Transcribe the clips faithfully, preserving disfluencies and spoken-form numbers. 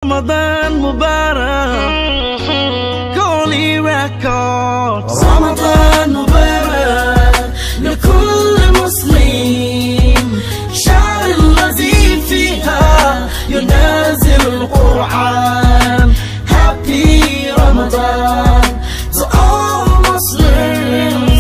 رمضان مبارك كوني ريكوردز رمضان مبارك لكل مسلم شهر الذي فيها ينزل القرآن Happy Ramadan to all Muslims.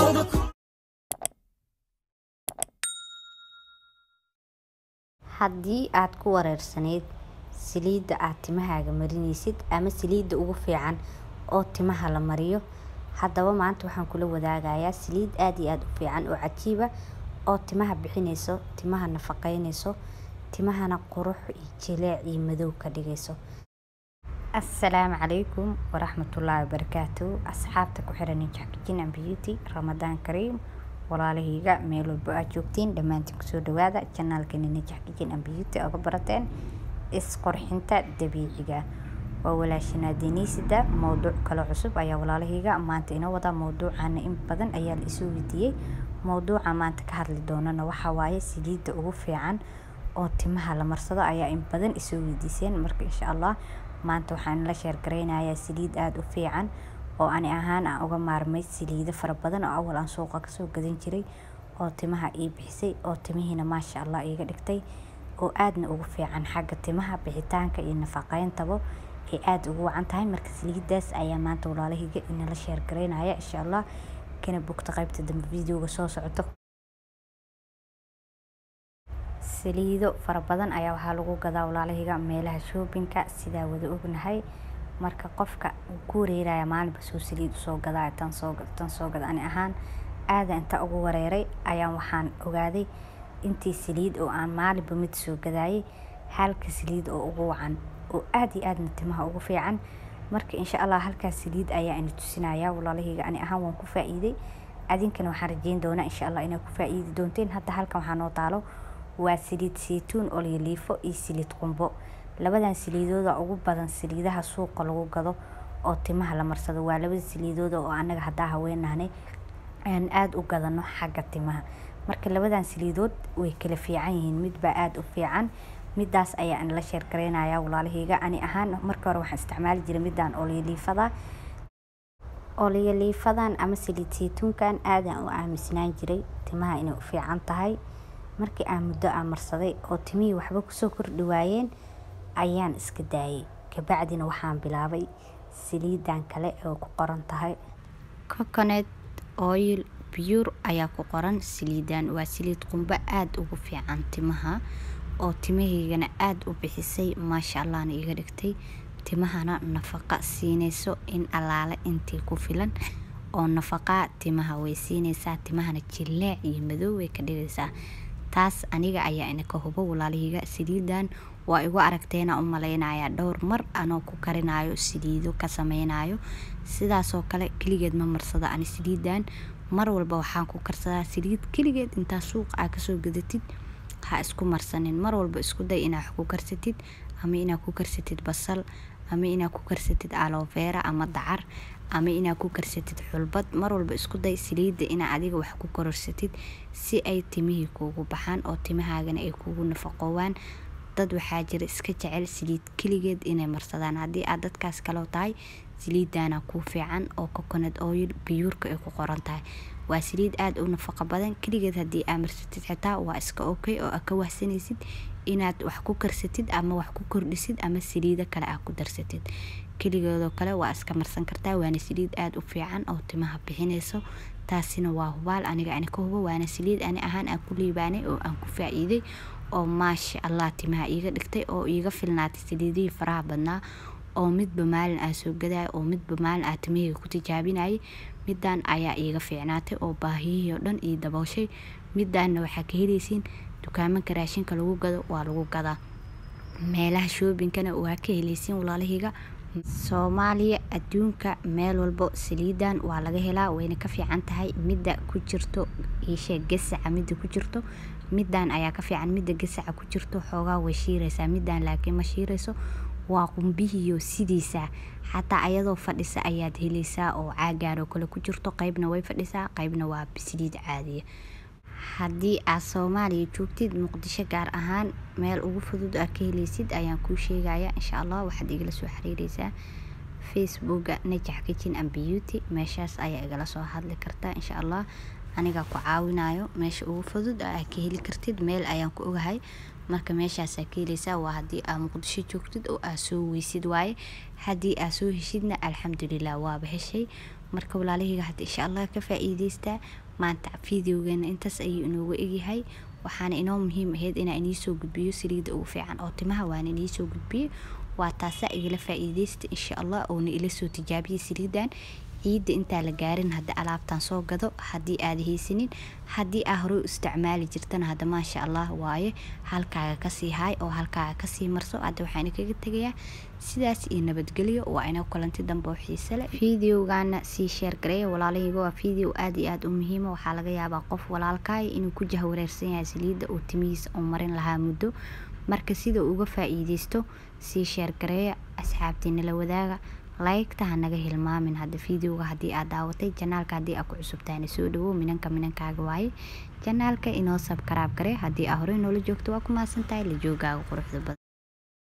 haddii aad ku wareersaneyd saliidda aad timahaaga marinaysid ama saliidda ugu fiican oo timaha la mariyo, haddaba maanta waxaan kula wadaagayaa saliid aad iyo aad u fiican oo cajiib ah oo timaha bixinayso, timaha nafaqeynayso, timahana qurux iyo jileec iyo madow ka dhigayso. السلام عليكم ورحمة الله وبركاته. أصحابتك وحرني جحكين عن بيوتي رمضان كريم walaalahayga meel walba aad joogtiin dhamaantiin kusoo dhawaada channelkeena Najxkiin aan Beauty uga barateen isqurxinta dabiiciga waa walaashina Denisida. mowduuc kale cusub ayaa walaalahayga maanta inoo wada. mowduucana in badan ayaa la isoo weydiiyay. mowduuca maanta ka hadli doonana waxa waaye saliidda ugu fiican oo timaha la marsado ayaa in badan isoo weydiiseen. marka insha Allah maanta waxaan la share gareynayaa saliid aad u fiican oo ani ahaan aan uga maarmay saliido fara badan oo awal aan suuqa ka soo gadan jiray oo timaha ii bixisay oo timihiina ma sha Allah iga dhigtay oo aadna ugu fiican xagga timaha bixitaanka iyo nafaqeynta ee aad ugu wacan tahay. marka saliidaas ayaa maanta walaalahayga in la share gareynaya insha Allah kana bogta qaybta dambe videoga soo socoto. saliido fara badan ayaa waxa lagu gadaa walaalahayga meelaha shoppingka sida wada ognahay. marka qofka uu ku wareeraya maalinba soo saliid soo gadaa tan soo tan soo gad ani ahaan aad inta ugu wareeray ayaan waxaan ogaaday intii saliid oo aan maalinba mid soo gadaayay halka saliid oo ugu wacan oo aad iyo aad timaha ugu fiican. marka insha Allah halka saliid ayaa in tusinaya walaalahayga ani ahaan waan ku faa'iiday, adinkana waxaan rajeyn doonaa insha Allah inay ku faa'iidi doonteen. hadda halkan waxaan noo taalo waa saliid saytuun oo liifo iyo saliid qumbo. labadan saliidooda ugu badan saliidaha suuqa lagu gado oo timaha la marsado waa labada saliidooda oo anaga hadda haweenaanay aan aad u gadano xagga timaha. marka labadan saliidood way kala fiican yihiin, mid baa aad u fiican, midaas ayaa aan la share gareynayaa walaalahayga. ani ahaan marka hore waxaan isticmaali jiray midaan oo liifada oo liifadan ama saliid saytuunkan aad aan u aaminsanaan jiray timaha inay u fiican tahay. markii aan muddo aan marsaday oo timihii waxba ku soo kordhi waayeen ayaan iska daayay. kabacdina waxaan bilaabay saliidan kale oo ku qoran tahay coconut oil pure ayaa ku qoran. saliidan waa saliid qumbo aad ugu fiican timaha oo timahaygana aad u bixisay ma sha Allah na iga dhigtay timahana nafaqa siinayso in alaala intii ku filan oo nafaqa timaha way siinaysaa, timahana jileec iyo madow way ka dhigaysaa. taas aniga ayaa ina ka hubo walaalahayga. saliidan waa igu aragteena u maleynaya dhowr mar anoo ku karinayo saliido ka sameynayo sidaas oo kale kaligeed ma marsada. ani saliidan mar walba waxaan ku karsadaa saliid kaligeed inta suuq aad ka soo gadatid ha isku marsanin. mar walba isku day inaad ku karsatid ama inaad ku karsatid basal ama inaad ku karsatid aloe vera ama dacar ama inaad ku karsatid xulbad. mar walba isku day saliida inaad adiga wax ku kororsatid si ay timihii kuugu baxaan oo timahaagana ay kuugu nafaqoowaan. dad waxaa jira iska jecel saliid kaligeed inay marsadaan. haddii aad dadkaas kale tahay saliidana ku fiican oo coconut oil pure ay ku qoran tahay. waa saliid aad u nafaqo badan. kaligeed haddii aad marsatid xitaa waa iska okay oo aad ka wahsanaysid inaad wax ku karsatid ama wax ku kordhisid ama saliida kale aad ku darsatid. kaligeedoo kale waa iska marsan kartaa. waana saliid aad u fiican oo timaha bixinayso. taasina waa hubaal aniga ani ka hubo. waana saliid ani ahaan aan ku liibaanay oo aan ku faa'iiday oo ma sha Allah timaha iga dhigtay oo iga filnaatay saliidii faraha badnaa oo midba maalin aan soo gaday oo midba maalin aan timahayga ku tijaabinayay. midaan ayaa iga fiicnaatay oo baahiyihii oo dhan ii dabooshay. midaana waxaa ka helaysiin dukaamanka raashinka lagu gado waa lagu gadaa, meelaha shoppingkana waa ka helaysiin walaalahayga. Soomaaliya adduunka meel walbo saliidan waa laga helaa, wayna ka fiican tahay midda ku jirto isha gasaca midda ku jirto. midaan ayaa ka fiican midda gasaca ku jirto. xoogaa way shiiraysaa, midaan laakiin ma shiirayso. waa qumbihiyo sidiisa xataa ayadoo fadhisa ayaad helaysaa oo caagaan oo kale ku jirto. qaybna way fadhisaa qaybna waa saliid caadi ah. haddii aad Soomaaliya joogtid Muqdisho gaar ahaan meel ugu fudud aad ka helaysid ayaan kuu sheegaya insha Allah waxaad igala soo xiriiraysaa Facebook Najax Kitchen and Beauty meeshaas ayaa igala soo hadli kartaa insha Allah aniga ku caawinayo meesha ugu fudud aad ka heli kartid meel ayaan ku ogahay marka meeshaas aad ka helaysaa waa haddii aad Muqdisho joogtid oo aad soo weysid waaye haddii aad soo heshidna alxamdulillah waa heshay marka walaalahayga hadda insha Allah ka faa'iideysta maanta videogan intaas ayuu inoogu egyahay waxaana inoo muhiim ahayd inaan inii soo gudbiyo saliida ugu fiican oo timaha waan inii soo gudbiyo waa taas igala faa'iideysta insha Allah oo na ila soo tijaabiyo saliidan ciida inta la gaarin hada alaabtan soo gado hadii aad haysanin hadii aad hore u isticmaali jirtana hada ma sha Allah waaye halkaaga ka sii hay oo halkaaga ka sii marso hada waxaan kaga tagayaa sidaas iyo nabadgelyo waa inoo kulanti dambe oo xiiso leh videogaana si share gareey walaalahayga waa video aad iyo aad u muhiim ah waxa laga yaabaa qof walaalkay inuu ku jahwareersan yahay saliida oo timihiisa oo marin lahaa muddo marka sida uga faa'iideysto si share gareey asxaabtiina la wadaaga like ta naga hilmaamin hada videoga hadii aad daawatay channelka hadii aad ku cusubtahay soo dhawo minanka minankaaga waaye channelka inoo subscribe garee hadii aad hore noola joogto waa ku maasantahay la joogaaga quruxda badan